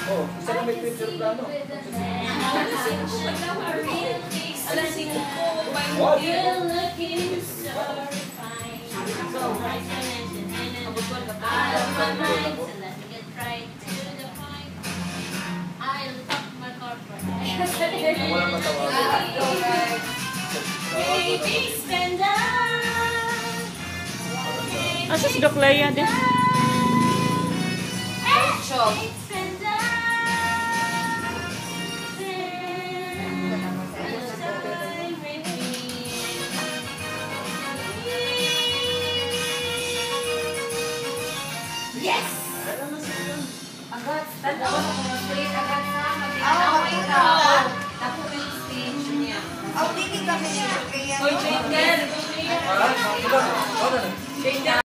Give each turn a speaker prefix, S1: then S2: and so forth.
S1: Oh, isa na may picture plano.
S2: Alas 5,
S1: What? Walang matawagan.
S3: Asa si Doc Leia din?
S2: Yes! Agad, agad sa
S4: Okay ka.
S2: Tapos yung stage niya.
S4: Hindi kami niya.
S2: Oy, Jaden!
S1: Ah,